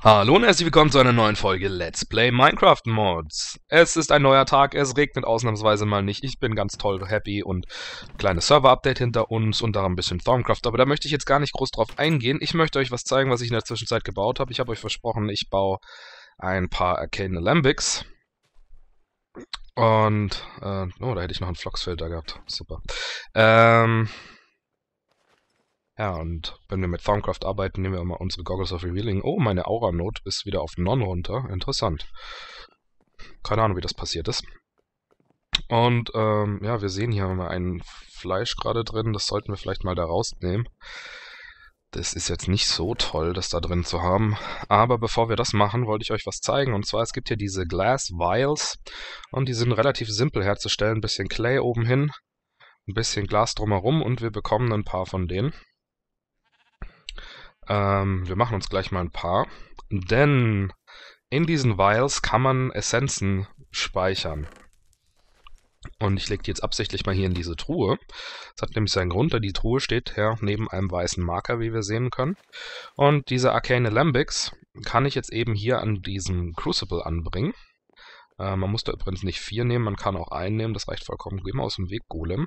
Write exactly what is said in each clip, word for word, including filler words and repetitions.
Hallo und herzlich willkommen zu einer neuen Folge Let's Play Minecraft Mods. Es ist ein neuer Tag, es regnet ausnahmsweise mal nicht. Ich bin ganz toll happy und kleines Server-Update hinter uns und da ein bisschen Thaumcraft. Aber da möchte ich jetzt gar nicht groß drauf eingehen. Ich möchte euch was zeigen, was ich in der Zwischenzeit gebaut habe. Ich habe euch versprochen, ich baue ein paar Arcane Alembics. Und, äh, oh, da hätte ich noch einen Flocksfilter gehabt. Super. Ähm... Ja, und wenn wir mit Thaumcraft arbeiten, nehmen wir mal unsere Goggles of Revealing. Oh, meine Aura-Note ist wieder auf Non runter. Interessant. Keine Ahnung, wie das passiert ist. Und, ähm, ja, wir sehen hier mal ein Fleisch gerade drin. Das sollten wir vielleicht mal da rausnehmen. Das ist jetzt nicht so toll, das da drin zu haben. Aber bevor wir das machen, wollte ich euch was zeigen. Und zwar, es gibt hier diese Glass Vials. Und die sind relativ simpel herzustellen. Ein bisschen Clay oben hin, ein bisschen Glas drumherum und wir bekommen ein paar von denen. Ähm, wir machen uns gleich mal ein paar, denn in diesen Vials kann man Essenzen speichern. Und ich lege die jetzt absichtlich mal hier in diese Truhe. Das hat nämlich seinen Grund, da die Truhe steht ja neben einem weißen Marker, wie wir sehen können. Und diese Arcane Alembics kann ich jetzt eben hier an diesem Crucible anbringen. Äh, man muss da übrigens nicht vier nehmen, man kann auch einen nehmen, das reicht vollkommen. Geh mal aus dem Weg, Golem.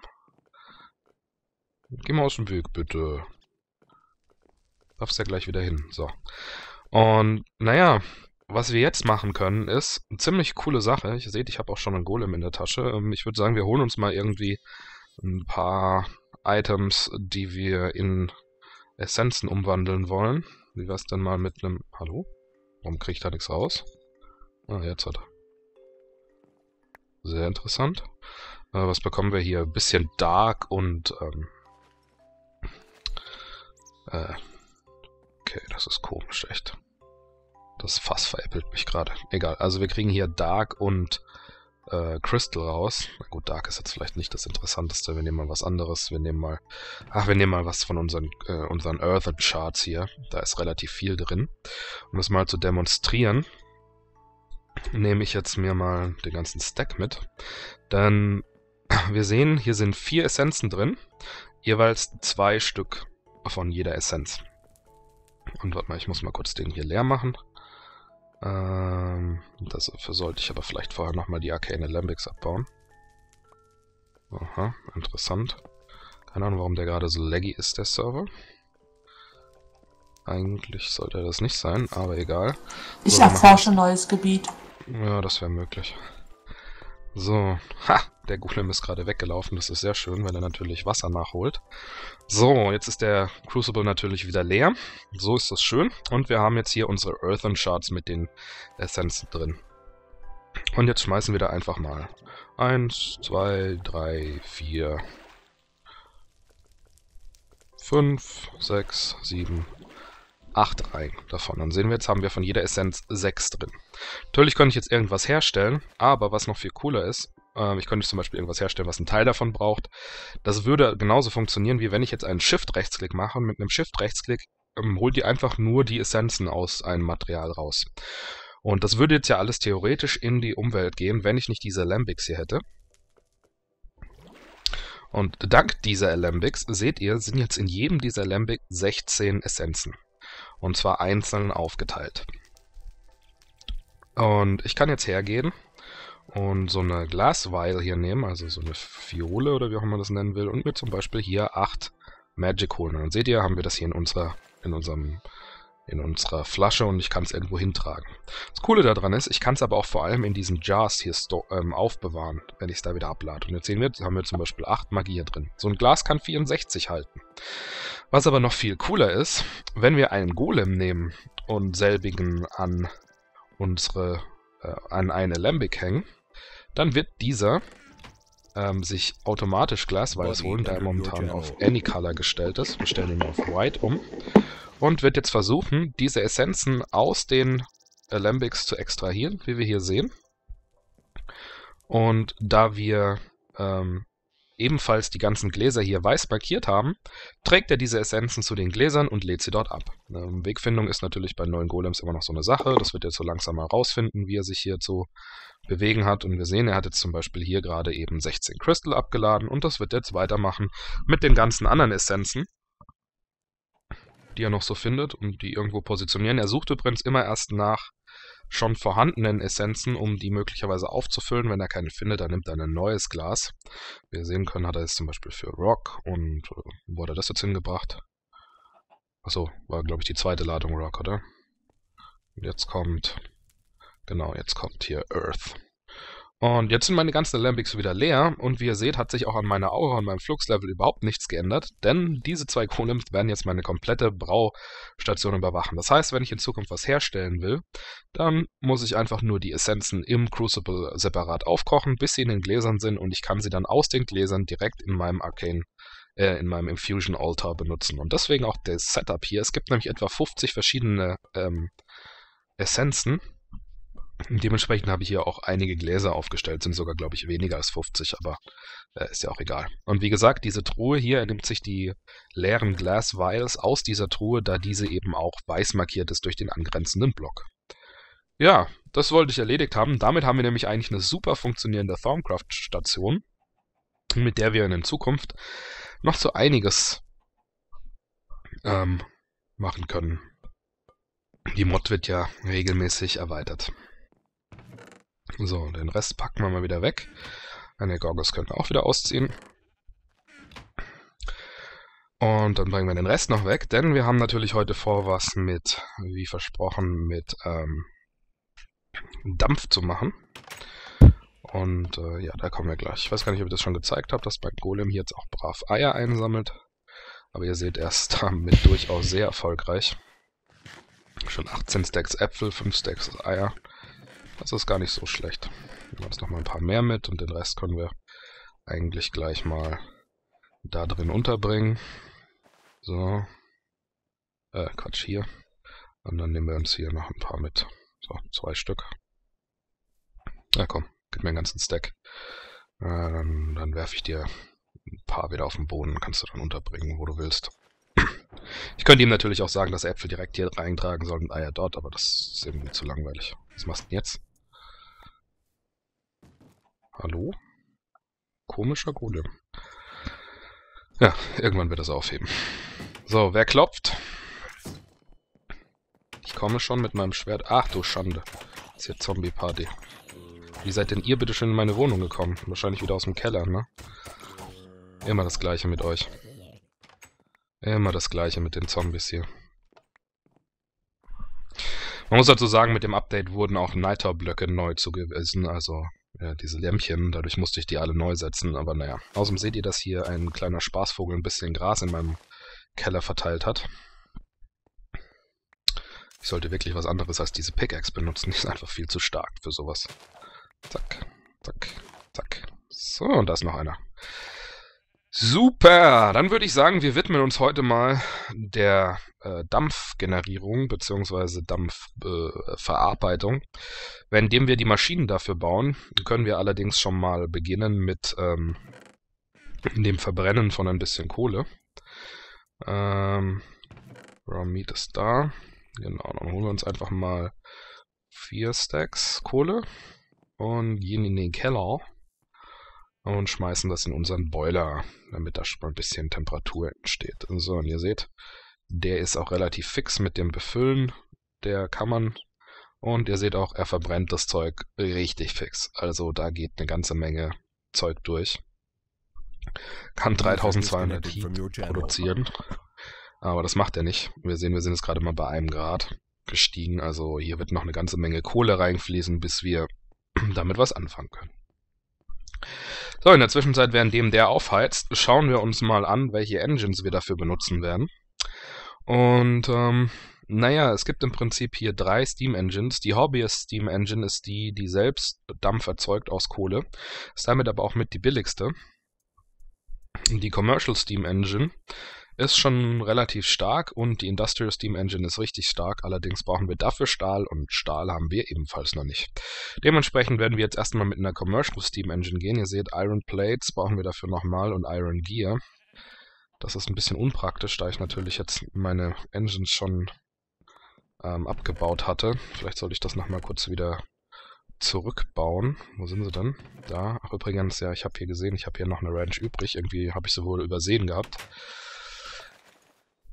Geh mal aus dem Weg, bitte. Darfst ja gleich wieder hin. So. Und, naja, was wir jetzt machen können, ist eine ziemlich coole Sache. Ihr seht, ich habe auch schon einen Golem in der Tasche. Ich würde sagen, wir holen uns mal irgendwie ein paar Items, die wir in Essenzen umwandeln wollen. Wie wär's denn mal mit einem... Hallo? Warum kriege ich da nichts raus? Ah, jetzt hat er. Sehr interessant. Äh, was bekommen wir hier? Ein bisschen Dark und... Ähm, äh, Okay, das ist komisch, echt. Das Fass veräppelt mich gerade. Egal, also wir kriegen hier Dark und äh, Crystal raus. Na gut, Dark ist jetzt vielleicht nicht das Interessanteste. Wir nehmen mal was anderes. Wir nehmen mal... Ach, wir nehmen mal was von unseren, äh, unseren Earthen Charts hier. Da ist relativ viel drin. Um das mal zu demonstrieren, nehme ich jetzt mir mal den ganzen Stack mit. Denn wir sehen, hier sind vier Essenzen drin. Jeweils zwei Stück von jeder Essenz. Und warte mal, ich muss mal kurz den hier leer machen. Ähm, dafür sollte ich aber vielleicht vorher nochmal die Arcane Alembics abbauen. Aha, interessant. Keine Ahnung, warum der gerade so laggy ist, der Server. Eigentlich sollte er das nicht sein, aber egal. Ich So, erforsche ein neues Gebiet. Ja, das wäre möglich. So, ha, der Golem ist gerade weggelaufen, das ist sehr schön, weil er natürlich Wasser nachholt. So, jetzt ist der Crucible natürlich wieder leer. So ist das schön. Und wir haben jetzt hier unsere Earthen Shards mit den Essenzen drin. Und jetzt schmeißen wir da einfach mal eins, zwei, drei, vier, fünf, sechs, sieben, acht rein davon. Dann sehen wir, jetzt haben wir von jeder Essenz sechs drin. Natürlich könnte ich jetzt irgendwas herstellen, aber was noch viel cooler ist, äh, ich könnte zum Beispiel irgendwas herstellen, was einen Teil davon braucht. Das würde genauso funktionieren, wie wenn ich jetzt einen Shift-Rechtsklick mache. Mit einem Shift-Rechtsklick ähm, holt ihr einfach nur die Essenzen aus einem Material raus. Und das würde jetzt ja alles theoretisch in die Umwelt gehen, wenn ich nicht diese Alembics hier hätte. Und dank dieser Alembics, seht ihr, sind jetzt in jedem dieser Alembic sechzehn Essenzen. Und zwar einzeln aufgeteilt. Und ich kann jetzt hergehen und so eine Glass Vial hier nehmen, also so eine Fiole oder wie auch immer man das nennen will, und mir zum Beispiel hier acht Magic holen. Und dann seht ihr, haben wir das hier in unserer, in unserem, in unserer Flasche und ich kann es irgendwo hintragen. Das Coole daran ist, ich kann es aber auch vor allem in diesen Jars hier ähm, aufbewahren, wenn ich es da wieder ablade. Und jetzt sehen wir, jetzt haben wir zum Beispiel acht Magie hier drin. So ein Glas kann vierundsechzig halten. Was aber noch viel cooler ist, wenn wir einen Golem nehmen und selbigen an unsere, äh, an eine Alembic hängen, dann wird dieser ähm, sich automatisch Glass Vials holen, da er momentan auf Any Color gestellt ist. Wir stellen ihn auf White um und wird jetzt versuchen, diese Essenzen aus den Alembics zu extrahieren, wie wir hier sehen. Und da wir ähm, ebenfalls die ganzen Gläser hier weiß markiert haben, trägt er diese Essenzen zu den Gläsern und lädt sie dort ab. Ähm, Wegfindung ist natürlich bei neuen Golems immer noch so eine Sache. Das wird jetzt so langsam mal rausfinden, wie er sich hier zu bewegen hat. Und wir sehen, er hat jetzt zum Beispiel hier gerade eben sechzehn Crystal abgeladen und das wird jetzt weitermachen mit den ganzen anderen Essenzen. die er noch so findet und die irgendwo positionieren. Er sucht übrigens immer erst nach schon vorhandenen Essenzen, um die möglicherweise aufzufüllen. Wenn er keine findet, dann nimmt er ein neues Glas. Wie wir sehen können, hat er jetzt zum Beispiel für Rock und äh, wo hat er das jetzt hingebracht? Achso, war glaube ich die zweite Ladung Rock, oder? Und jetzt kommt, genau, jetzt kommt hier Earth. Und jetzt sind meine ganzen Alembics wieder leer und wie ihr seht, hat sich auch an meiner Aura und meinem Fluxlevel überhaupt nichts geändert, denn diese zwei Golems werden jetzt meine komplette Braustation überwachen. Das heißt, wenn ich in Zukunft was herstellen will, dann muss ich einfach nur die Essenzen im Crucible separat aufkochen, bis sie in den Gläsern sind und ich kann sie dann aus den Gläsern direkt in meinem Arcane, äh, in meinem Infusion Altar benutzen. Und deswegen auch das Setup hier. Es gibt nämlich etwa fünfzig verschiedene ähm, Essenzen. Dementsprechend habe ich hier auch einige Gläser aufgestellt, sind sogar, glaube ich, weniger als fünfzig, aber äh, ist ja auch egal. Und wie gesagt, diese Truhe hier nimmt sich die leeren Glass Vials aus dieser Truhe, da diese eben auch weiß markiert ist durch den angrenzenden Block. Ja, das wollte ich erledigt haben. Damit haben wir nämlich eigentlich eine super funktionierende Thaumcraft-Station, mit der wir in Zukunft noch so einiges ähm, machen können. Die Mod wird ja regelmäßig erweitert. So, den Rest packen wir mal wieder weg. Eine Gorgos können wir auch wieder ausziehen. Und dann bringen wir den Rest noch weg, denn wir haben natürlich heute vor, was mit, wie versprochen, mit ähm, Dampf zu machen. Und äh, ja, da kommen wir gleich. Ich weiß gar nicht, ob ich das schon gezeigt habe, dass mein Golem hier jetzt auch brav Eier einsammelt. Aber ihr seht, er ist damit durchaus sehr erfolgreich. Schon achtzehn Stacks Äpfel, fünf Stacks Eier. Das ist gar nicht so schlecht. Wir nehmen jetzt noch mal ein paar mehr mit und den Rest können wir eigentlich gleich mal da drin unterbringen. So. Äh, Quatsch, hier. Und dann nehmen wir uns hier noch ein paar mit. So, zwei Stück. Ja, komm, gib mir einen ganzen Stack. Äh, dann dann werfe ich dir ein paar wieder auf den Boden. Kannst du dann unterbringen, wo du willst. Ich könnte ihm natürlich auch sagen, dass er Äpfel direkt hier reintragen soll und Eier dort, aber das ist irgendwie zu langweilig. Was machst du denn jetzt? Hallo? Komischer Golem. Ja, irgendwann wird das aufheben. So, wer klopft? Ich komme schon mit meinem Schwert. Ach du Schande. Das ist hier Zombie-Party. Wie seid denn ihr bitte schön in meine Wohnung gekommen? Wahrscheinlich wieder aus dem Keller, ne? Immer das Gleiche mit euch. Immer das Gleiche mit den Zombies hier. Man muss dazu sagen, mit dem Update wurden auch Niter-Blöcke neu zugewiesen, also ja, diese Lämpchen, dadurch musste ich die alle neu setzen, aber naja. Außerdem seht ihr, dass hier ein kleiner Spaßvogel ein bisschen Gras in meinem Keller verteilt hat. Ich sollte wirklich was anderes als diese Pickaxe benutzen, die ist einfach viel zu stark für sowas. Zack, zack, zack. So, und da ist noch einer. Super, dann würde ich sagen, wir widmen uns heute mal der äh, Dampfgenerierung bzw. Dampfverarbeitung. Äh, Indem wir die Maschinen dafür bauen, können wir allerdings schon mal beginnen mit ähm, dem Verbrennen von ein bisschen Kohle. Ähm, Raw Meat ist da. Genau, dann holen wir uns einfach mal vier Stacks Kohle und gehen in den Keller. Und schmeißen das in unseren Boiler, damit da schon mal ein bisschen Temperatur entsteht. So, und ihr seht, der ist auch relativ fix mit dem Befüllen der Kammern. Und ihr seht auch, er verbrennt das Zeug richtig fix. Also da geht eine ganze Menge Zeug durch. Kann dreitausendzweihundert Heat produzieren. Aber das macht er nicht. Wir sehen, wir sind jetzt gerade mal bei einem Grad gestiegen. Also hier wird noch eine ganze Menge Kohle reinfließen, bis wir damit was anfangen können. So, in der Zwischenzeit, währenddem der aufheizt, schauen wir uns mal an, welche Engines wir dafür benutzen werden. Und, ähm, naja, es gibt im Prinzip hier drei Steam Engines. Die Hobbyist Steam Engine ist die, die selbst Dampf erzeugt aus Kohle. Ist damit aber auch mit die billigste. Die Commercial Steam Engine ist schon relativ stark und die Industrial Steam Engine ist richtig stark. Allerdings brauchen wir dafür Stahl und Stahl haben wir ebenfalls noch nicht. Dementsprechend werden wir jetzt erstmal mit einer Commercial Steam Engine gehen. Ihr seht, Iron Plates brauchen wir dafür nochmal und Iron Gear. Das ist ein bisschen unpraktisch, da ich natürlich jetzt meine Engines schon ähm, abgebaut hatte. Vielleicht sollte ich das nochmal kurz wieder zurückbauen. Wo sind sie denn? Da. Ach übrigens, ja, ich habe hier gesehen, ich habe hier noch eine Ranch übrig. Irgendwie habe ich sie wohl übersehen gehabt.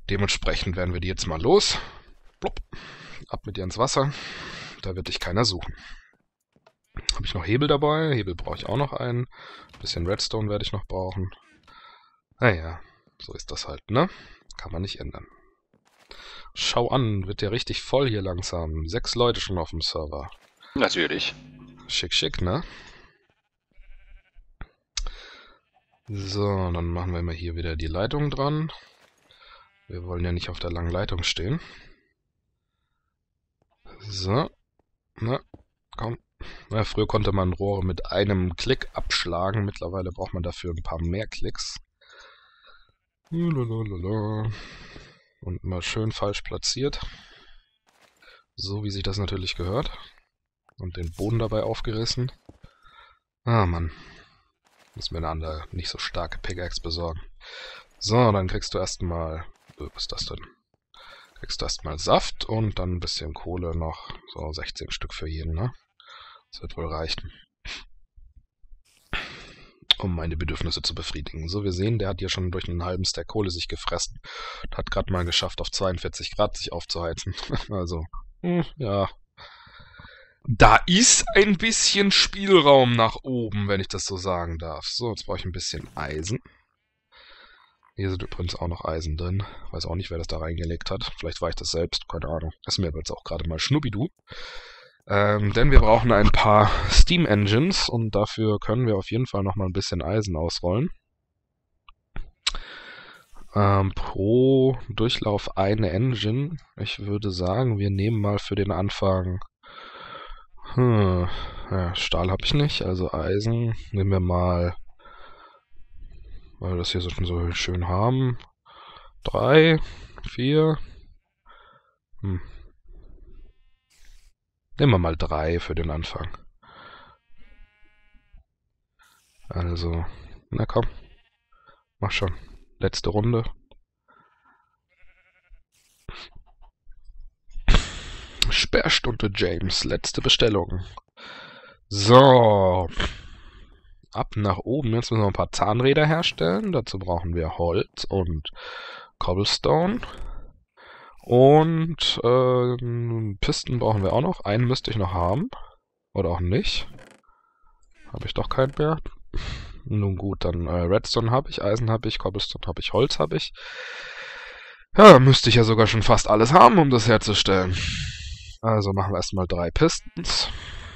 Dementsprechend werden wir die jetzt mal los. Plopp. Ab mit dir ins Wasser. Da wird dich keiner suchen. Habe ich noch Hebel dabei? Hebel brauche ich auch noch einen. Ein bisschen Redstone werde ich noch brauchen. Naja, so ist das halt, ne? Kann man nicht ändern. Schau an, wird der richtig voll hier langsam. Sechs Leute schon auf dem Server. Natürlich. Schick, schick, ne? So, dann machen wir mal hier wieder die Leitung dran. Wir wollen ja nicht auf der langen Leitung stehen. So. Na, komm. Na, früher konnte man Rohre mit einem Klick abschlagen. Mittlerweile braucht man dafür ein paar mehr Klicks. Lalalala. Und mal schön falsch platziert. So wie sich das natürlich gehört. Und den Boden dabei aufgerissen. Ah, Mann. Müssen wir eine andere, nicht so starke Pickaxe besorgen. So, dann kriegst du erstmal... Was ist das denn? Kriegst du erstmal Saft und dann ein bisschen Kohle noch. So, sechzehn Stück für jeden, ne? Das wird wohl reichen. Um meine Bedürfnisse zu befriedigen. So, wir sehen, der hat hier schon durch einen halben Stack Kohle sich gefressen. Und hat gerade mal geschafft, auf zweiundvierzig Grad sich aufzuheizen. Also, hm, ja. Da ist ein bisschen Spielraum nach oben, wenn ich das so sagen darf. So, jetzt brauche ich ein bisschen Eisen. Hier sind übrigens auch noch Eisen drin. Weiß auch nicht, wer das da reingelegt hat. Vielleicht war ich das selbst, keine Ahnung. Das ist mir jetzt auch gerade mal Schnuppidu. Ähm, denn wir brauchen ein paar Steam Engines und dafür können wir auf jeden Fall nochmal ein bisschen Eisen ausrollen. Ähm, pro Durchlauf eine Engine. Ich würde sagen, wir nehmen mal für den Anfang... Hm, ja, Stahl habe ich nicht, also Eisen. Nehmen wir mal... Weil wir das hier so schon so schön haben. Drei, vier. Hm. Nehmen wir mal drei für den Anfang. Also, na komm. Mach schon. Letzte Runde. Sperrstunde James, letzte Bestellung. So. Ab nach oben. Jetzt müssen wir ein paar Zahnräder herstellen. Dazu brauchen wir Holz und Cobblestone. Und äh, Pisten brauchen wir auch noch. Einen müsste ich noch haben. Oder auch nicht. Habe ich doch keinen mehr. Nun gut, dann äh, Redstone habe ich, Eisen habe ich, Cobblestone habe ich, Holz habe ich. Ja, müsste ich ja sogar schon fast alles haben, um das herzustellen. Also machen wir erstmal drei Pistons.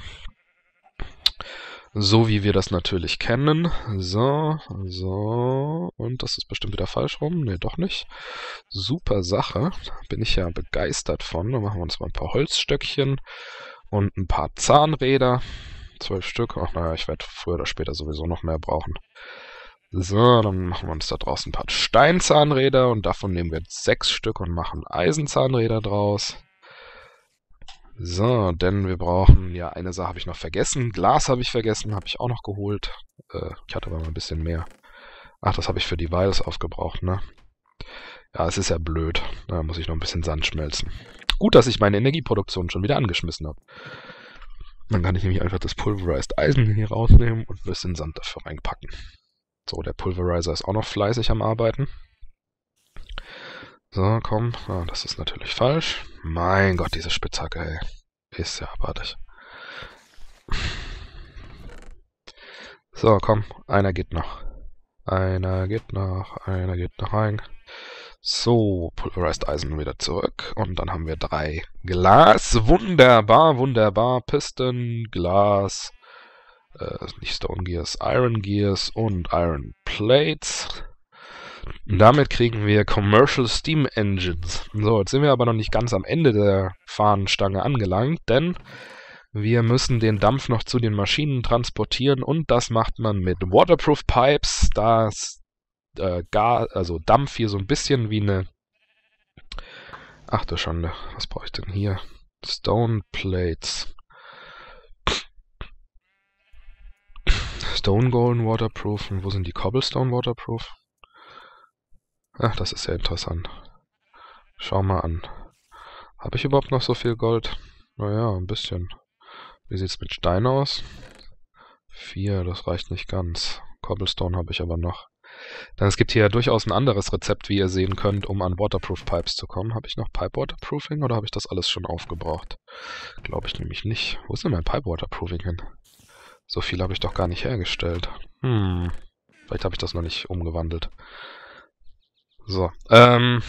So wie wir das natürlich kennen. So, so. Und das ist bestimmt wieder falsch rum. Ne, doch nicht. Super Sache. Bin ich ja begeistert von. Dann machen wir uns mal ein paar Holzstöckchen und ein paar Zahnräder. Zwölf Stück. Ach naja, ich werde früher oder später sowieso noch mehr brauchen. So, dann machen wir uns da draußen ein paar Steinzahnräder und davon nehmen wir jetzt sechs Stück und machen Eisenzahnräder draus. So, denn wir brauchen, ja, eine Sache habe ich noch vergessen. Glas habe ich vergessen, habe ich auch noch geholt. Äh, ich hatte aber mal ein bisschen mehr. Ach, das habe ich für die Vials aufgebraucht, ne? Ja, es ist ja blöd. Da muss ich noch ein bisschen Sand schmelzen. Gut, dass ich meine Energieproduktion schon wieder angeschmissen habe. Dann kann ich nämlich einfach das Pulverized Eisen hier rausnehmen und ein bisschen Sand dafür reinpacken. So, der Pulverizer ist auch noch fleißig am Arbeiten. So, komm. Ah, das ist natürlich falsch. Mein Gott, diese Spitzhacke, ey. Ist ja abartig. So, komm. Einer geht noch. Einer geht noch. Einer geht noch rein. So, Pulverized Eisen wieder zurück. Und dann haben wir drei Glas. Wunderbar, wunderbar. Piston, Glas, äh, nicht Stone Gears, Iron Gears und Iron Plates. Und damit kriegen wir Commercial Steam Engines. So, jetzt sind wir aber noch nicht ganz am Ende der Fahnenstange angelangt, denn wir müssen den Dampf noch zu den Maschinen transportieren und das macht man mit Waterproof Pipes. Das äh, Gas, also Dampf hier so ein bisschen wie eine... Ach du Schande, was brauche ich denn hier? Stone Plates. Stone Golden Waterproof. Und wo sind die Cobblestone Waterproof? Ach, das ist ja interessant. Schau mal an. Habe ich überhaupt noch so viel Gold? Naja, ein bisschen. Wie sieht's mit Stein aus? Vier, das reicht nicht ganz. Cobblestone habe ich aber noch. Denn es gibt hier durchaus ein anderes Rezept, wie ihr sehen könnt, um an Waterproof Pipes zu kommen. Habe ich noch Pipe Waterproofing oder habe ich das alles schon aufgebraucht? Glaube ich nämlich nicht. Wo ist denn mein Pipe Waterproofing hin? So viel habe ich doch gar nicht hergestellt. Hm, vielleicht habe ich das noch nicht umgewandelt. So, ähm...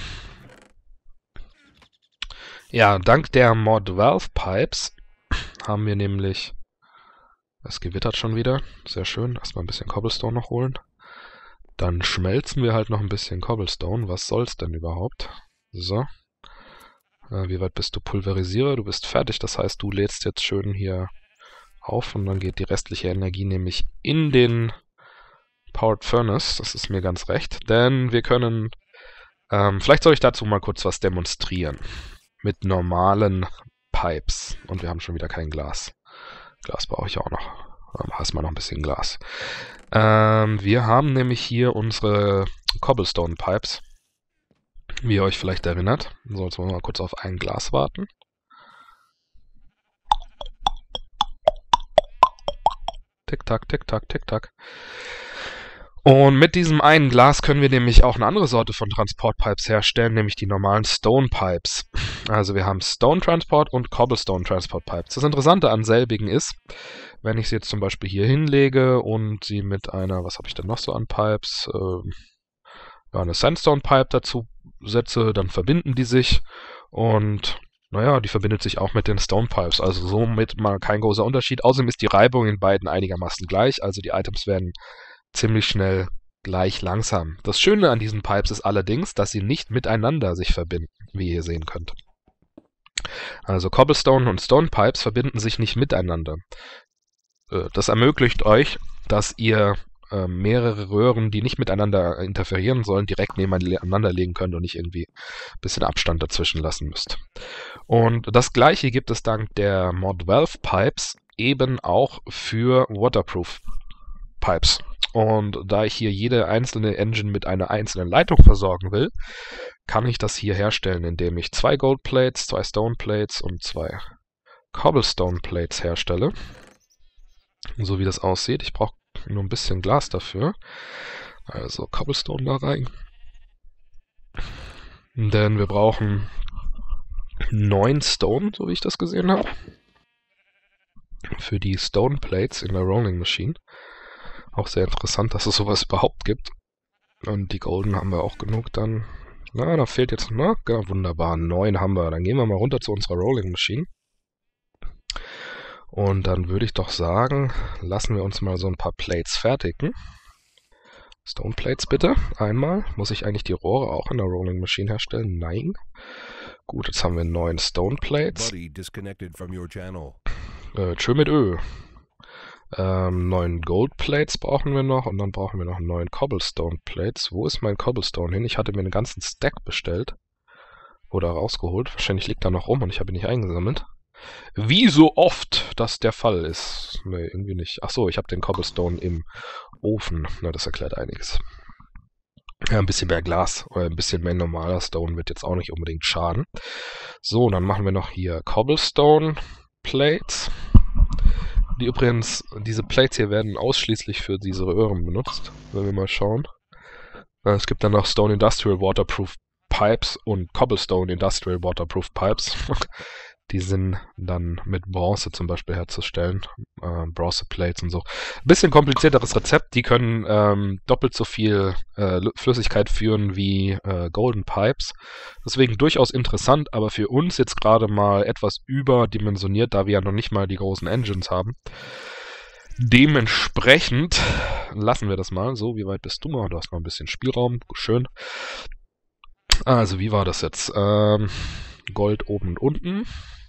ja, dank der Mod Valve Pipes haben wir nämlich... Es gewittert schon wieder. Sehr schön. Erstmal ein bisschen Cobblestone noch holen. Dann schmelzen wir halt noch ein bisschen Cobblestone. Was soll's denn überhaupt? So. Äh, wie weit bist du? Pulverisierer? Du bist fertig. Das heißt, du lädst jetzt schön hier auf und dann geht die restliche Energie nämlich in den Powered Furnace. Das ist mir ganz recht. Denn wir können... Ähm, vielleicht soll ich dazu mal kurz was demonstrieren. Mit normalen Pipes. Und wir haben schon wieder kein Glas. Glas brauche ich auch noch. Ähm, hast mal noch ein bisschen Glas. Ähm, wir haben nämlich hier unsere Cobblestone Pipes. Wie ihr euch vielleicht erinnert. So, jetzt wollen wir mal kurz auf ein Glas warten. Tick-Tack, Tick-Tack, Tick-Tack. Und mit diesem einen Glas können wir nämlich auch eine andere Sorte von Transportpipes herstellen, nämlich die normalen Stone Pipes. Also wir haben Stone Transport und Cobblestone Transport Pipes. Das Interessante an selbigen ist, wenn ich sie jetzt zum Beispiel hier hinlege und sie mit einer, was habe ich denn noch so an Pipes, äh, ja, eine Sandstone Pipe dazu setze, dann verbinden die sich und naja, die verbindet sich auch mit den Stone Pipes. Also somit mal kein großer Unterschied. Außerdem ist die Reibung in beiden einigermaßen gleich, also die Items werden ziemlich schnell gleich langsam. Das Schöne an diesen Pipes ist allerdings, dass sie nicht miteinander sich verbinden, wie ihr sehen könnt. Also Cobblestone und Stone Pipes verbinden sich nicht miteinander. Das ermöglicht euch, dass ihr äh, mehrere Röhren, die nicht miteinander interferieren sollen, direkt nebeneinander legen könnt und nicht irgendwie ein bisschen Abstand dazwischen lassen müsst. Und das gleiche gibt es dank der Mod Valve Pipes eben auch für Waterproof Pipes. Und da ich hier jede einzelne Engine mit einer einzelnen Leitung versorgen will, kann ich das hier herstellen, indem ich zwei Gold Plates, zwei Stone Plates und zwei Cobblestone Plates herstelle. So wie das aussieht. Ich brauche nur ein bisschen Glas dafür. Also Cobblestone da rein. Denn wir brauchen neun Stone, so wie ich das gesehen habe. Für die Stone Plates in der Rolling Machine. Auch sehr interessant, dass es sowas überhaupt gibt. Und die Golden haben wir auch genug dann. Na, da fehlt jetzt, na, ja, wunderbar, neun haben wir. Dann gehen wir mal runter zu unserer Rolling Machine. Und dann würde ich doch sagen, lassen wir uns mal so ein paar Plates fertigen. Stone Plates bitte, einmal. Muss ich eigentlich die Rohre auch in der Rolling Machine herstellen? Nein. Gut, jetzt haben wir neun Stone Plates. Äh, tschö mit Ö. Ähm, neun Gold Plates brauchen wir noch und dann brauchen wir noch neun Cobblestone Plates. Wo ist mein Cobblestone hin? Ich hatte mir einen ganzen Stack bestellt. Oder rausgeholt. Wahrscheinlich liegt er noch rum und ich habe ihn nicht eingesammelt. Wie so oft das der Fall ist. Ne, irgendwie nicht. Achso, ich habe den Cobblestone im Ofen. Na, das erklärt einiges. Ja, ein bisschen mehr Glas oder ein bisschen mehr normaler Stone wird jetzt auch nicht unbedingt schaden. So, dann machen wir noch hier Cobblestone Plates. Die übrigens, diese Plates hier werden ausschließlich für diese Röhren benutzt. Wenn wir mal schauen. Es gibt dann noch Stone Industrial Waterproof Pipes und Cobblestone Industrial Waterproof Pipes. Die sind dann mit Bronze zum Beispiel herzustellen. Äh, Bronze Plates und so. Ein bisschen komplizierteres Rezept. Die können ähm, doppelt so viel äh, Flüssigkeit führen wie äh, Golden Pipes. Deswegen durchaus interessant, aber für uns jetzt gerade mal etwas überdimensioniert, da wir ja noch nicht mal die großen Engines haben. Dementsprechend lassen wir das mal. So, wie weit bist du noch? Du hast noch ein bisschen Spielraum. Schön. Also, wie war das jetzt? Ähm, Gold oben und unten.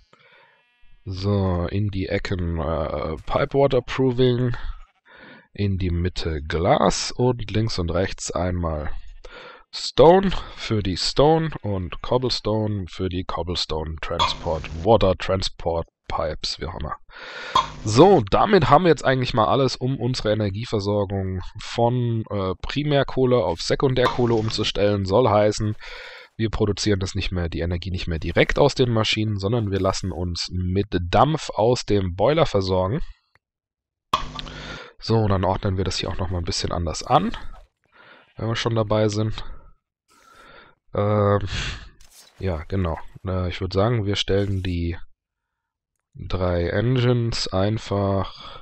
So, in die Ecken äh, Pipe Waterproofing, in die Mitte Glas und links und rechts einmal Stone für die Stone und Cobblestone für die Cobblestone Transport, Water Transport Pipes, wie auch immer. So, damit haben wir jetzt eigentlich mal alles, um unsere Energieversorgung von äh, Primärkohle auf Sekundärkohle umzustellen. Soll heißen, wir produzieren das nicht mehr, die Energie nicht mehr direkt aus den Maschinen, sondern wir lassen uns mit Dampf aus dem Boiler versorgen. So, dann ordnen wir das hier auch nochmal ein bisschen anders an. wenn wir schon dabei sind. Ähm, ja, genau. Äh, ich würde sagen, wir stellen die drei Engines einfach...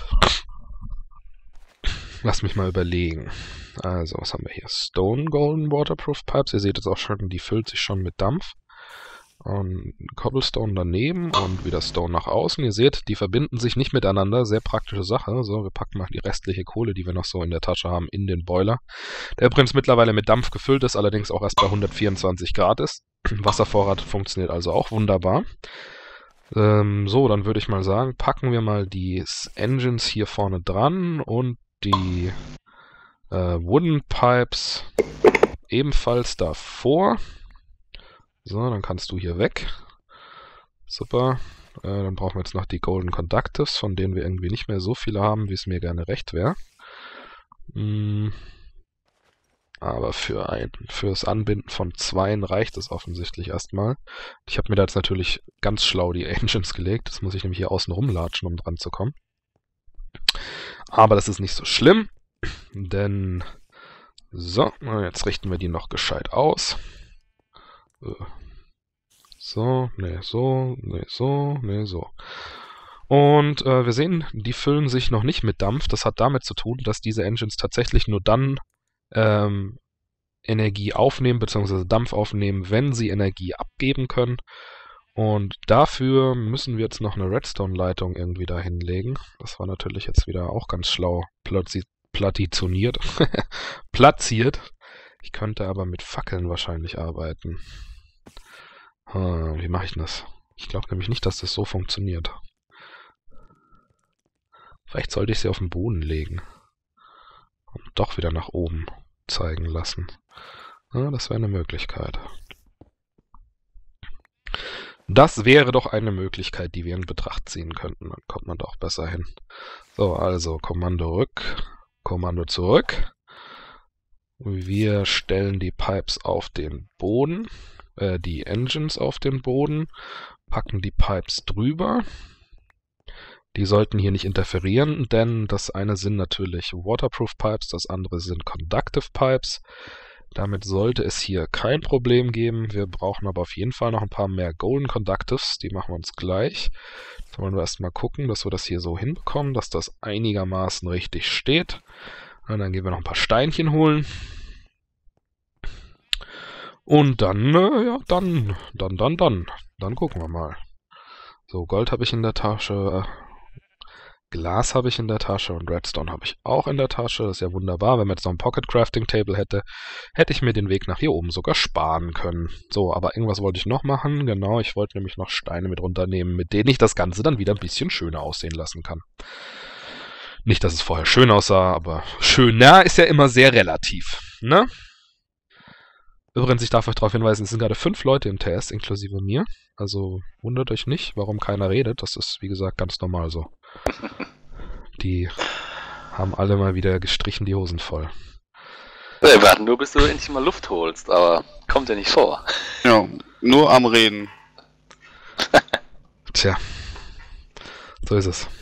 Lass mich mal überlegen. Also, was haben wir hier? Stone Golden Waterproof Pipes. Ihr seht jetzt auch schon, die füllt sich schon mit Dampf. Und Cobblestone daneben und wieder Stone nach außen. Ihr seht, die verbinden sich nicht miteinander. Sehr praktische Sache. So, wir packen mal die restliche Kohle, die wir noch so in der Tasche haben, in den Boiler. Der übrigens mittlerweile mit Dampf gefüllt ist, allerdings auch erst bei hundertvierundzwanzig Grad ist. Wasservorrat funktioniert also auch wunderbar. Ähm, so, dann würde ich mal sagen, packen wir mal die Engines hier vorne dran und die äh, Wooden Pipes ebenfalls davor. So, dann kannst du hier weg. Super. Äh, dann brauchen wir jetzt noch die Golden Conductives, von denen wir irgendwie nicht mehr so viele haben, wie es mir gerne recht wäre. Hm. Aber für ein, fürs Anbinden von Zweien reicht es offensichtlich erstmal. Ich habe mir da jetzt natürlich ganz schlau die Engines gelegt. Das muss ich nämlich hier außen rumlatschen, um dran zu kommen. Aber das ist nicht so schlimm, denn... So, jetzt richten wir die noch gescheit aus. So, ne, so, ne, so, ne, so. Und äh, wir sehen, die füllen sich noch nicht mit Dampf. Das hat damit zu tun, dass diese Engines tatsächlich nur dann ähm, Energie aufnehmen, beziehungsweise Dampf aufnehmen, wenn sie Energie abgeben können. Und dafür müssen wir jetzt noch eine Redstone-Leitung irgendwie da hinlegen. Das war natürlich jetzt wieder auch ganz schlau platzi platitioniert. platziert. Ich könnte aber mit Fackeln wahrscheinlich arbeiten. Hm, wie mache ich denn das? Ich glaube nämlich nicht, dass das so funktioniert. Vielleicht sollte ich sie auf den Boden legen. Und doch wieder nach oben zeigen lassen. Ja, das wäre eine Möglichkeit. Das wäre doch eine Möglichkeit, die wir in Betracht ziehen könnten. Dann kommt man doch besser hin. So, also Kommando rück, Kommando zurück. Wir stellen die Pipes auf den Boden, äh, die Engines auf den Boden, packen die Pipes drüber. Die sollten hier nicht interferieren, denn das eine sind natürlich Waterproof Pipes, das andere sind Conductive Pipes. Damit sollte es hier kein Problem geben. Wir brauchen aber auf jeden Fall noch ein paar mehr Golden Conductives. Die machen wir uns gleich. Jetzt wollen wir erstmal gucken, dass wir das hier so hinbekommen, dass das einigermaßen richtig steht. Und dann gehen wir noch ein paar Steinchen holen. Und dann, äh, ja, dann, dann, dann, dann. Dann gucken wir mal. So, Gold habe ich in der Tasche. Glas habe ich in der Tasche und Redstone habe ich auch in der Tasche. Das ist ja wunderbar. Wenn man jetzt noch ein Pocket Crafting Table hätte, hätte ich mir den Weg nach hier oben sogar sparen können. So, aber irgendwas wollte ich noch machen. Genau, ich wollte nämlich noch Steine mit runternehmen, mit denen ich das Ganze dann wieder ein bisschen schöner aussehen lassen kann. Nicht, dass es vorher schön aussah, aber schöner ist ja immer sehr relativ, ne? Übrigens, ich darf euch darauf hinweisen, es sind gerade fünf Leute im T S, inklusive mir. Also wundert euch nicht, warum keiner redet. Das ist, wie gesagt, ganz normal so. Die haben alle mal wieder gestrichen die Hosen voll. Wir warten nur, bis du endlich mal Luft holst, aber kommt ja nicht vor. Ja, nur am Reden. Tja, so ist es.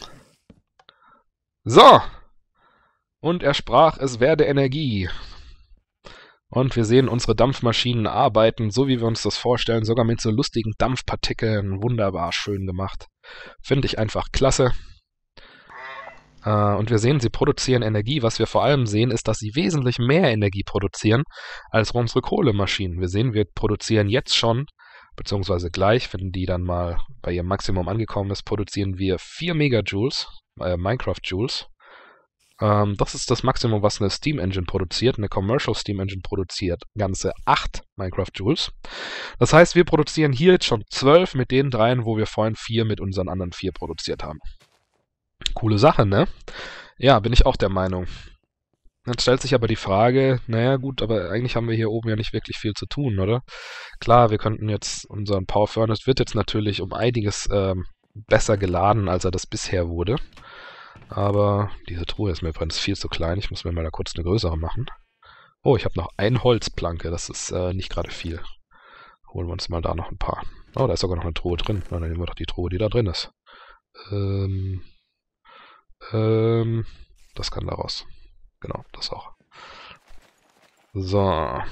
So! Und er sprach, es werde Energie. Und wir sehen, unsere Dampfmaschinen arbeiten, so wie wir uns das vorstellen, sogar mit so lustigen Dampfpartikeln. Wunderbar schön gemacht. Finde ich einfach klasse. Äh, und wir sehen, sie produzieren Energie. Was wir vor allem sehen, ist, dass sie wesentlich mehr Energie produzieren als unsere Kohlemaschinen. Wir sehen, wir produzieren jetzt schon, beziehungsweise gleich, wenn die dann mal bei ihrem Maximum angekommen ist, produzieren wir vier Megajoules, äh, Minecraft Joules. Ähm, das ist das Maximum, was eine Steam Engine produziert. Eine Commercial Steam Engine produziert ganze acht Minecraft Joules. Das heißt, wir produzieren hier jetzt schon zwölf mit den dreien, wo wir vorhin vier mit unseren anderen vier produziert haben. Coole Sache, ne? Ja, bin ich auch der Meinung. Dann stellt sich aber die Frage, naja gut, aber eigentlich haben wir hier oben ja nicht wirklich viel zu tun, oder? Klar, wir könnten jetzt, unseren Power Furnace wird jetzt natürlich um einiges ähm, besser geladen, als er das bisher wurde. Aber diese Truhe ist mir übrigens viel zu klein. Ich muss mir mal da kurz eine größere machen. Oh, ich habe noch eine Holzplanke. Das ist äh, nicht gerade viel. Holen wir uns mal da noch ein paar. Oh, da ist sogar noch eine Truhe drin. Na, dann nehmen wir doch die Truhe, die da drin ist. Ähm, ähm, das kann da raus. Genau, das auch. So.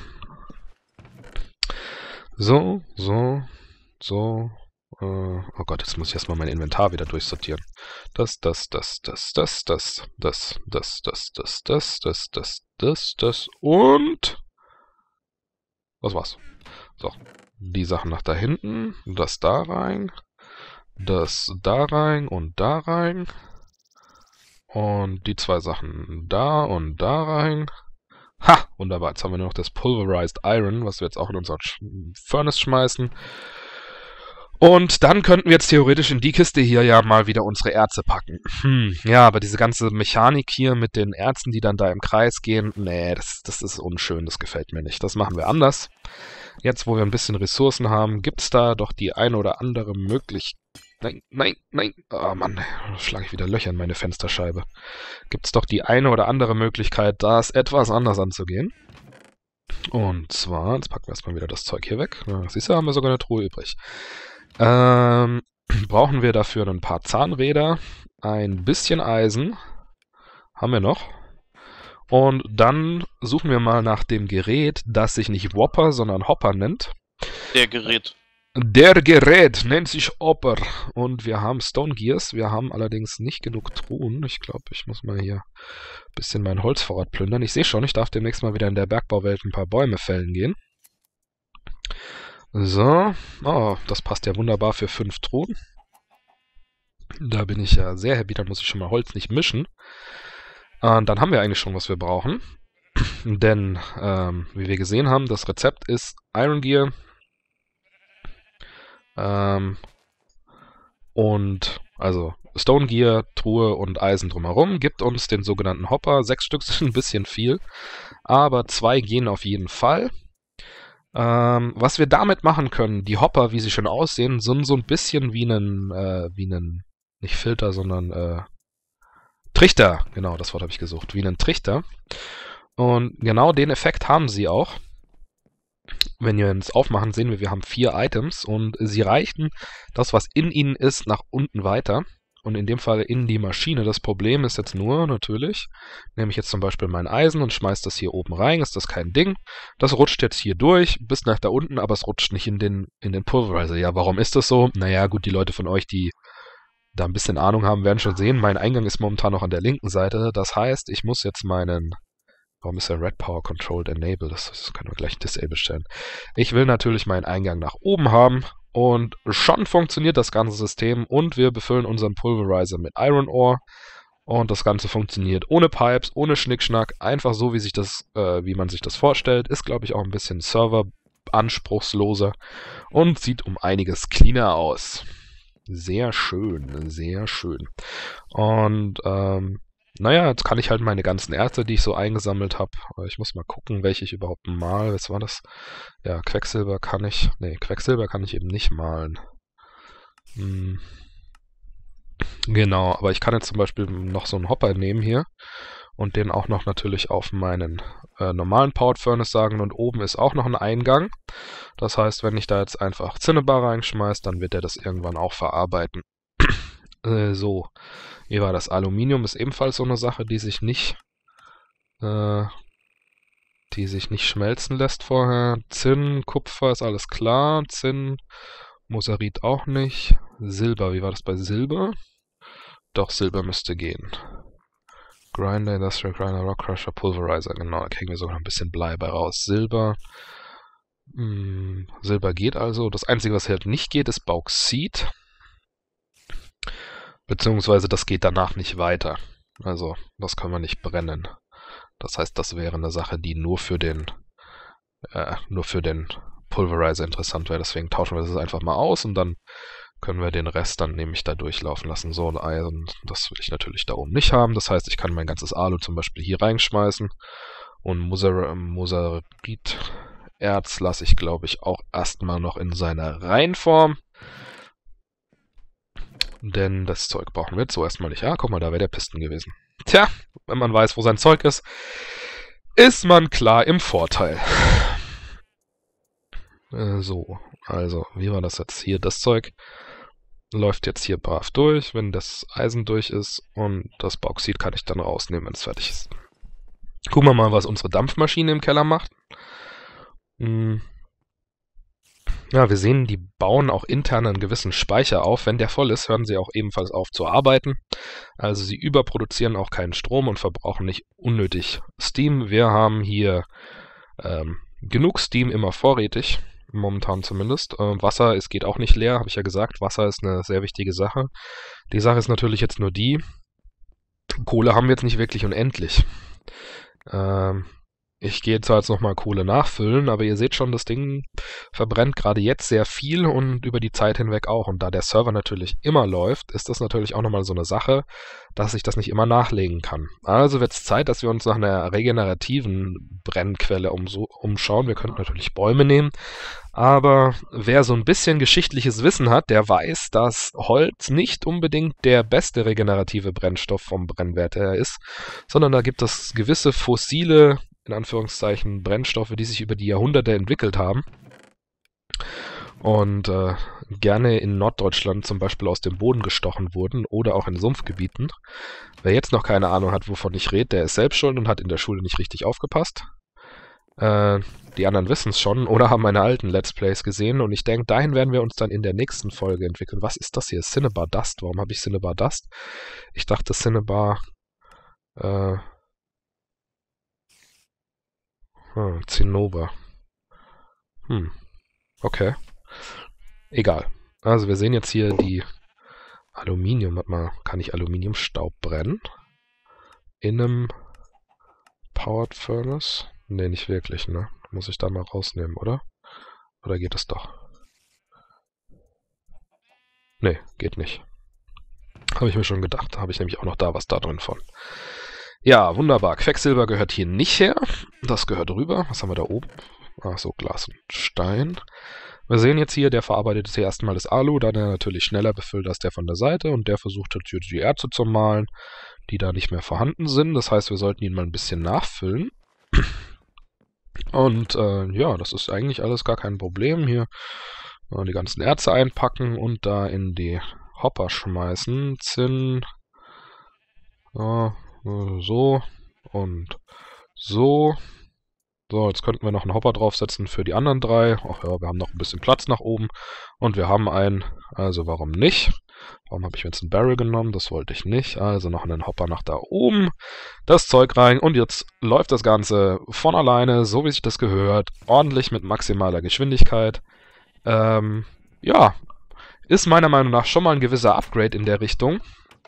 So, so, so. Äh, oh Gott, jetzt muss ich erstmal mein Inventar wieder durchsortieren. Das, das, das, das, das, das, das, das, das, das, das, das, das, das, das und... Das war's. So. Die Sachen nach da hinten, das da rein, das da rein und da rein. Und die zwei Sachen da und da rein. Ha! Wunderbar. Jetzt haben wir nur noch das Pulverized Iron, was wir jetzt auch in unseren Sch Furnace schmeißen. Und dann könnten wir jetzt theoretisch in die Kiste hier ja mal wieder unsere Erze packen. Hm, ja, aber diese ganze Mechanik hier mit den Erzen, die dann da im Kreis gehen, nee, das, das ist unschön, das gefällt mir nicht. Das machen wir anders. Jetzt, wo wir ein bisschen Ressourcen haben, gibt's da doch die eine oder andere Möglichkeit. Nein, nein, nein. Oh Mann, da schlage ich wieder Löcher in meine Fensterscheibe. Gibt's doch die eine oder andere Möglichkeit, das etwas anders anzugehen. Und zwar, jetzt packen wir erstmal wieder das Zeug hier weg. Ja, siehst du, haben wir sogar eine Truhe übrig. Ähm, brauchen wir dafür ein paar Zahnräder, ein bisschen Eisen, haben wir noch. Und dann suchen wir mal nach dem Gerät, das sich nicht Whopper, sondern Hopper nennt. Der Gerät. Der Gerät nennt sich Hopper. Und wir haben Stone Gears, wir haben allerdings nicht genug Truhen. Ich glaube, ich muss mal hier ein bisschen mein Holzvorrat plündern. Ich sehe schon, ich darf demnächst mal wieder in der Bergbauwelt ein paar Bäume fällen gehen. So, oh, das passt ja wunderbar für fünf Truhen. Da bin ich ja sehr happy, dann muss ich schon mal Holz nicht mischen. Und dann haben wir eigentlich schon, was wir brauchen. Denn, ähm, wie wir gesehen haben, das Rezept ist Iron Gear. Ähm, und, also Stone Gear, Truhe und Eisen drumherum, gibt uns den sogenannten Hopper. Sechs Stück sind ein bisschen viel, aber zwei gehen auf jeden Fall. Ähm, was wir damit machen können, die Hopper, wie sie schon aussehen, sind so ein bisschen wie einen, äh, wie einen, nicht Filter, sondern, äh, Trichter. Genau, das Wort habe ich gesucht. Wie einen Trichter. Und genau den Effekt haben sie auch. Wenn wir uns aufmachen, sehen wir, wir haben vier Items und sie reichen das, was in ihnen ist, nach unten weiter. Und in dem Fall in die Maschine. Das Problem ist jetzt nur, natürlich, nehme ich jetzt zum Beispiel mein Eisen und schmeiße das hier oben rein, ist das kein Ding. Das rutscht jetzt hier durch, bis nach da unten, aber es rutscht nicht in den, in den Pulverizer. Ja, warum ist das so? Naja, gut, die Leute von euch, die da ein bisschen Ahnung haben, werden schon sehen, mein Eingang ist momentan noch an der linken Seite. Das heißt, ich muss jetzt meinen... Warum ist der Red Power Controlled Enable? Das, das können wir gleich Disable stellen. Ich will natürlich meinen Eingang nach oben haben und schon funktioniert das ganze System und wir befüllen unseren Pulverizer mit Iron Ore und das Ganze funktioniert ohne Pipes, ohne Schnickschnack, einfach so, wie sich das, äh, wie man sich das vorstellt. Ist, glaube ich, auch ein bisschen serveranspruchsloser und sieht um einiges cleaner aus. Sehr schön, sehr schön. Und, ähm, naja, jetzt kann ich halt meine ganzen Erze, die ich so eingesammelt habe, ich muss mal gucken, welche ich überhaupt mal, was war das? Ja, Quecksilber kann ich, nee, Quecksilber kann ich eben nicht malen. Hm. Genau, aber ich kann jetzt zum Beispiel noch so einen Hopper nehmen hier und den auch noch natürlich auf meinen äh, normalen Powered Furnace sagen und oben ist auch noch ein Eingang. Das heißt, wenn ich da jetzt einfach Cinnabar reinschmeiße, dann wird er das irgendwann auch verarbeiten. äh, so. Wie war das? Aluminium ist ebenfalls so eine Sache, die sich nicht, äh, die sich nicht schmelzen lässt vorher. Zinn, Kupfer ist alles klar. Zinn, Mosarit auch nicht. Silber, wie war das bei Silber? Doch, Silber müsste gehen. Grinder, Industrial Grinder, Rock Crusher, Pulverizer, genau, da kriegen wir sogar noch ein bisschen Blei bei raus. Silber, mh, Silber geht also. Das Einzige, was halt nicht geht, ist Bauxit. Beziehungsweise das geht danach nicht weiter. Also, das können wir nicht brennen. Das heißt, das wäre eine Sache, die nur für den äh, nur für den Pulverizer interessant wäre. Deswegen tauschen wir das einfach mal aus und dann können wir den Rest dann nämlich da durchlaufen lassen. So, ein Eisen, das will ich natürlich da oben nicht haben. Das heißt, ich kann mein ganzes Alu zum Beispiel hier reinschmeißen. Und Mosarit-Erz lasse ich, glaube ich, auch erstmal noch in seiner Reihenform. Denn das Zeug brauchen wir jetzt so erstmal nicht. Ja, guck mal, da wäre der Pisten gewesen. Tja, wenn man weiß, wo sein Zeug ist, ist man klar im Vorteil. Äh, so, also, wie war das jetzt hier? Das Zeug läuft jetzt hier brav durch, wenn das Eisen durch ist und das Bauxit kann ich dann rausnehmen, wenn es fertig ist. Gucken wir mal, was unsere Dampfmaschine im Keller macht. Hm. Ja, wir sehen, die bauen auch intern einen gewissen Speicher auf. Wenn der voll ist, hören sie auch ebenfalls auf zu arbeiten. Also sie überproduzieren auch keinen Strom und verbrauchen nicht unnötig Steam. Wir haben hier ähm, genug Steam immer vorrätig, momentan zumindest. Äh, Wasser, es geht auch nicht leer, habe ich ja gesagt. Wasser ist eine sehr wichtige Sache. Die Sache ist natürlich jetzt nur die, Kohle haben wir jetzt nicht wirklich unendlich. Ähm, ich gehe zwar jetzt nochmal Kohle nachfüllen, aber ihr seht schon, das Ding verbrennt gerade jetzt sehr viel und über die Zeit hinweg auch. Und da der Server natürlich immer läuft, ist das natürlich auch nochmal so eine Sache, dass ich das nicht immer nachlegen kann. Also wird es Zeit, dass wir uns nach einer regenerativen Brennquelle umso umschauen. Wir könnten natürlich Bäume nehmen, aber wer so ein bisschen geschichtliches Wissen hat, der weiß, dass Holz nicht unbedingt der beste regenerative Brennstoff vom Brennwert her ist, sondern da gibt es gewisse fossile, in Anführungszeichen, Brennstoffe, die sich über die Jahrhunderte entwickelt haben und äh, gerne in Norddeutschland zum Beispiel aus dem Boden gestochen wurden oder auch in Sumpfgebieten. Wer jetzt noch keine Ahnung hat, wovon ich rede, der ist selbst schuld und hat in der Schule nicht richtig aufgepasst. Äh, die anderen wissen es schon oder haben meine alten Let's Plays gesehen und ich denke, dahin werden wir uns dann in der nächsten Folge entwickeln. Was ist das hier? Cinnabar Dust. Warum habe ich Cinnabar Dust? Ich dachte Cinnabar äh, hm, Zinnober. Hm. Okay. Egal. Also wir sehen jetzt hier die Aluminium. Warte mal, kann ich Aluminiumstaub brennen? In einem Powered Furnace? Ne, nicht wirklich, ne? Muss ich da mal rausnehmen, oder? Oder geht es doch? Ne, geht nicht. Habe ich mir schon gedacht. Da habe ich nämlich auch noch da was da drin von. Ja, wunderbar. Quecksilber gehört hier nicht her. Das gehört rüber. Was haben wir da oben? Ach so, Glas und Stein. Wir sehen jetzt hier, der verarbeitet jetzt erstmal das Alu, da der natürlich schneller befüllt als der von der Seite und der versucht jetzt hier die Erze zu malen, die da nicht mehr vorhanden sind. Das heißt, wir sollten ihn mal ein bisschen nachfüllen. Und äh, ja, das ist eigentlich alles gar kein Problem. Hier äh, die ganzen Erze einpacken und da in die Hopper schmeißen. Zinn. Äh, so und so. So, jetzt könnten wir noch einen Hopper draufsetzen für die anderen drei. Ach ja, wir haben noch ein bisschen Platz nach oben. Und wir haben einen, also warum nicht? Warum habe ich jetzt einen Barrel genommen? Das wollte ich nicht. Also noch einen Hopper nach da oben. Das Zeug rein. Und jetzt läuft das Ganze von alleine, so wie sich das gehört. Ordentlich mit maximaler Geschwindigkeit. Ähm, ja, ist meiner Meinung nach schon mal ein gewisser Upgrade in der Richtung.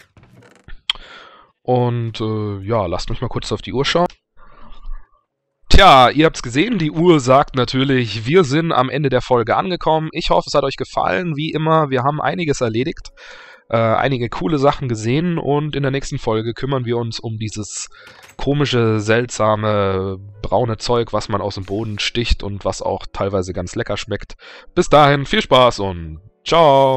Und äh, ja, lasst mich mal kurz auf die Uhr schauen. Tja, ihr habt's gesehen, die Uhr sagt natürlich, wir sind am Ende der Folge angekommen. Ich hoffe, es hat euch gefallen. Wie immer, wir haben einiges erledigt, äh, einige coole Sachen gesehen und in der nächsten Folge kümmern wir uns um dieses komische, seltsame, braune Zeug, was man aus dem Boden sticht und was auch teilweise ganz lecker schmeckt. Bis dahin, viel Spaß und ciao!